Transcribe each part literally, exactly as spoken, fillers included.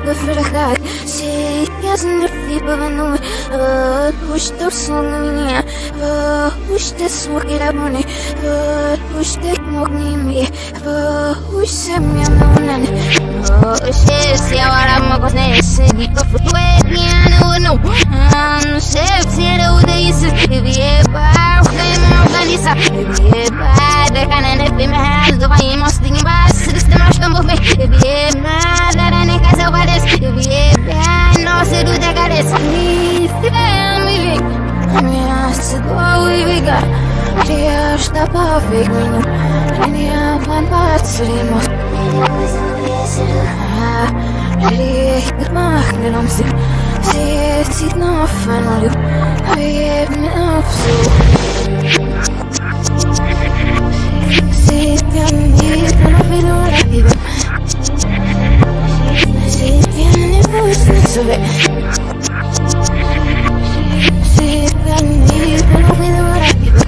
gefragt. Sie jassen der Fieber nur, push the song in ya, push the smoke it up on it, push the smoke in me, push some young man. She's the one I'm going to say, but for twelve years, no, I'm safe here with the easy to be a bar, organiza, be a bar, the cannon of the hands of I must think about system of the movement, be a man that I can say what is to be a bad, no, so do the goddess, please, the family. I mean, I said, what we got. Я что повыгню, я план подсриму. Рейк махнем си, все сигнал фанулю, а я меня всю. Себя не пробил рабива, себя не пусть себе. Себя не пробил рабива.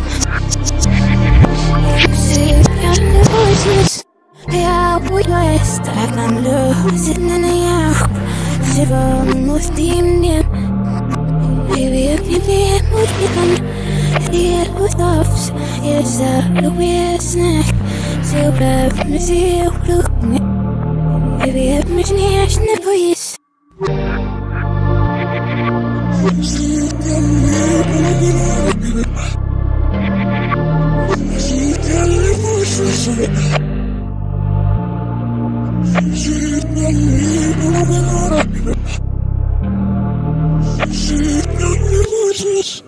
Я буду так нам лезет на наявку, всего мустим днем. Привет, привет, мультикам, привет, пустовс, я забыл снег, все правильно, все кругами. Привет, мы ж не боись. She